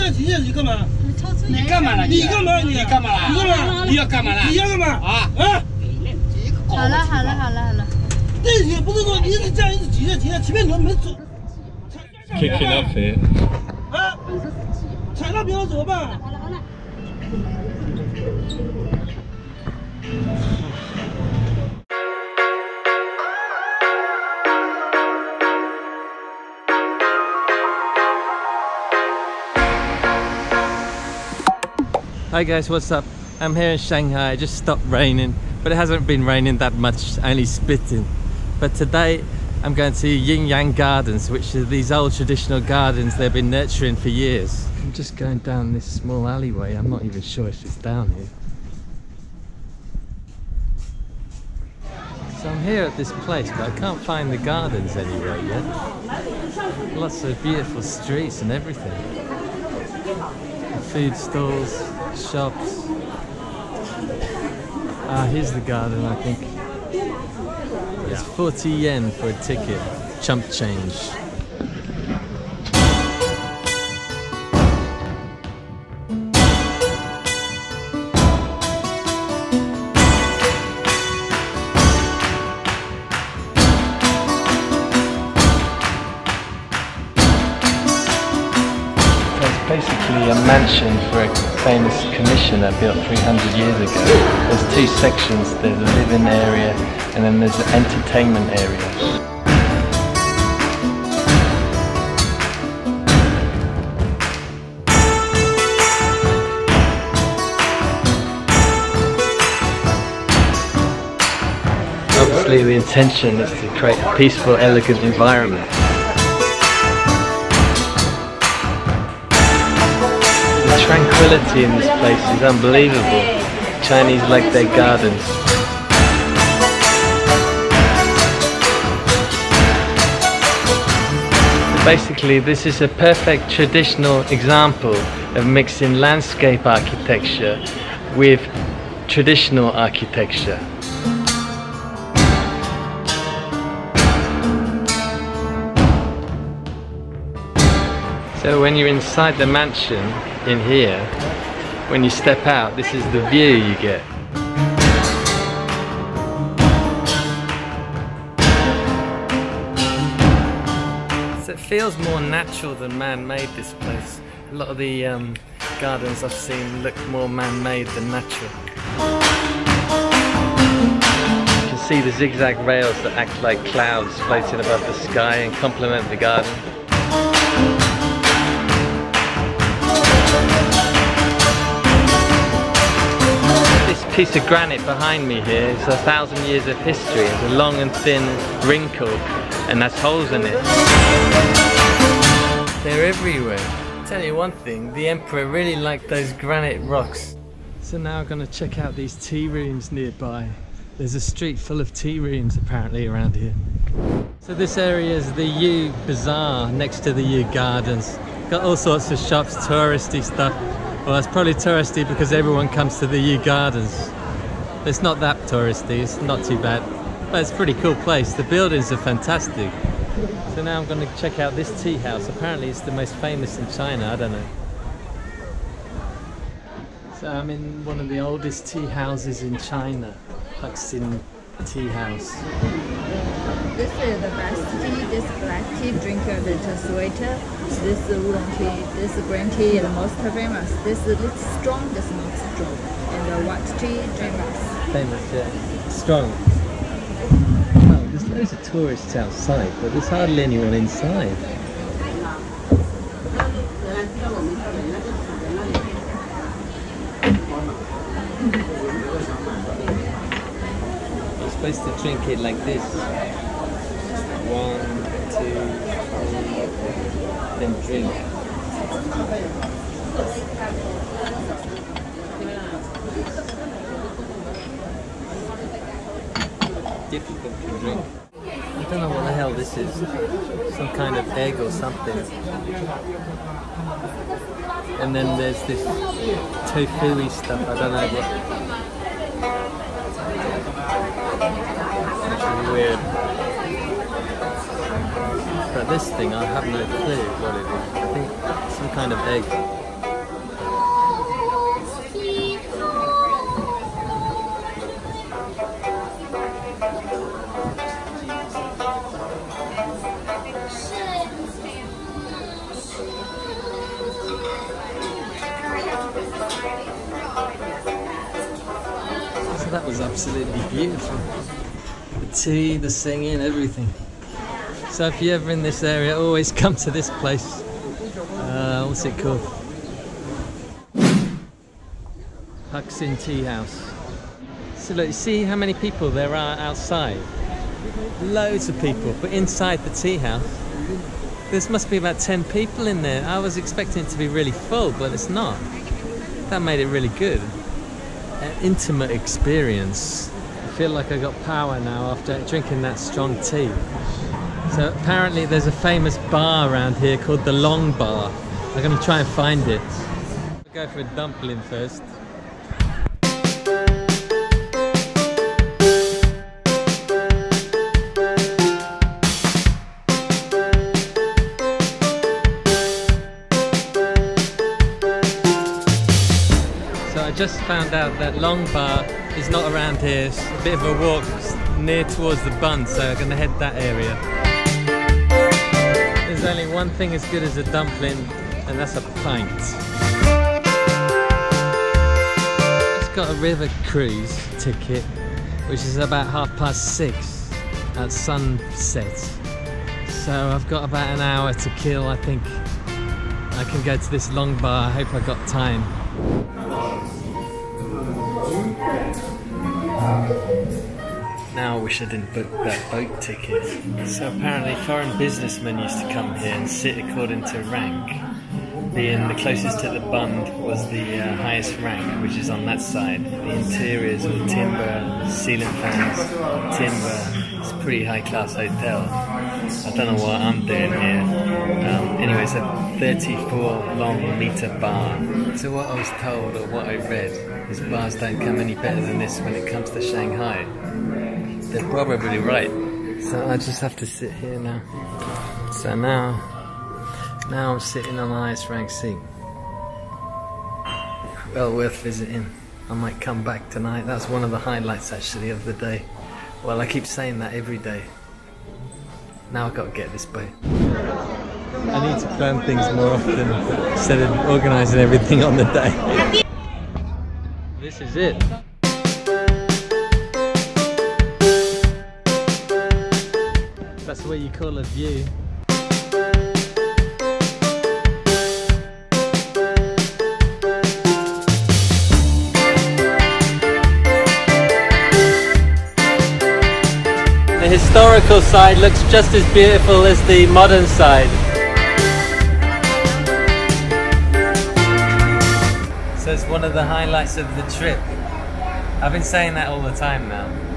几页？你干嘛？ 你干嘛了？ 你干嘛？你干嘛了？ 你干嘛？ 你要干嘛了？ 你要干嘛？啊啊！ 好了好了好了好了。 这也不是说一直这样一直挤着，前面轮没走。 Kicking up here. 啊！踩到别人怎么办？好了。 Hi guys, what's up? I'm here in Shanghai. It just stopped raining, but it hasn't been raining that much, only spitting. But today I'm going to Yuyuan Gardens, which are these old traditional gardens they've been nurturing for years. I'm just going down this small alleyway. I'm not even sure if it's down here. So I'm here at this place, but I can't find the gardens anywhere yet. Lots of beautiful streets and everything. Food stalls, shops. Ah, here's the garden, I think. It's 40 yen for a ticket, chump change. Basically a mansion for a famous commissioner built 300 years ago. There's two sections, there's a living area and then there's an entertainment area. Obviously the intention is to create a peaceful, elegant environment. The tranquility in this place is unbelievable. Chinese like their gardens. Basically, this is a perfect traditional example of mixing landscape architecture with traditional architecture. So when you're inside the mansion in here, when you step out, this is the view you get. So it feels more natural than man-made, this place. A lot of the gardens I've seen look more man-made than natural. You can see the zigzag rails that act like clouds floating above the sky and complement the garden. Piece of granite behind me here is 1,000 years of history. It's a long and thin wrinkle and has holes in it. They're everywhere. I'll tell you one thing, the emperor really liked those granite rocks. So now I'm going to check out these tea rooms nearby. There's a street full of tea rooms apparently around here. So this area is the Yu Bazaar next to the Yu Gardens. Got all sorts of shops, touristy stuff. Well, it's probably touristy because everyone comes to the Yu Gardens. It's not that touristy, it's not too bad. But it's a pretty cool place. The buildings are fantastic. So now I'm going to check out this tea house. Apparently it's the most famous in China, I don't know. So I'm in one of the oldest tea houses in China, Huxinting Tea House. This is the best tea, this black tea, drink a little sweeter. This oolong tea, this green tea is the most famous. This is strong, this is not strong. And the white tea, famous. Famous, yeah. Strong. Oh, there's loads of tourists outside, but there's hardly anyone inside. You're supposed to drink it like this. 1, 2, 3, then drink. Difficult to drink. I don't know what the hell this is. Some kind of egg or something. And then there's this tofu-y stuff, I don't know what. It's really weird. But this thing, I have no clue what it is. I think some kind of egg. is absolutely beautiful. The tea, the singing, everything. So if you're ever in this area, always come to this place. What's it called? Huxinting Tea House. So look, see how many people there are outside? Loads of people, but inside the tea house, there must be about 10 people in there. I was expecting it to be really full, but it's not. That made it really good. An intimate experience. I feel like I got power now after drinking that strong tea. So apparently there's a famous bar around here called the Long Bar. I'm going to try and find it. I'll go for a dumpling first. I just found out that Long Bar is not around here. It's a bit of a walk near towards the Bund, so I'm going to head that area. There's only one thing as good as a dumpling, and that's a pint. It's got a river cruise ticket, which is about 6:30 at sunset. So I've got about an hour to kill. I think I can go to this Long Bar. I hope I got time. Now I wish I didn't book that boat ticket. So apparently foreign businessmen used to come here and sit according to rank. Being the closest to the Bund was the highest rank, which is on that side. The interiors were timber, ceiling fans, timber. It's a pretty high class hotel. I don't know what I'm doing here. Anyway, it's a 34-meter bar. So what I was told, or what I read, is bars don't come any better than this when it comes to Shanghai. They're probably right. So I just have to sit here now. So now I'm sitting on the highest ranked seat. Well worth visiting. I might come back tonight. That's one of the highlights actually of the day. Well, I keep saying that every day. Now I've got to get this boat. I need to plan things more often instead of organising everything on the day. This is it. That's what you call a view. The historical side looks just as beautiful as the modern side. So it's one of the highlights of the trip. I've been saying that all the time now.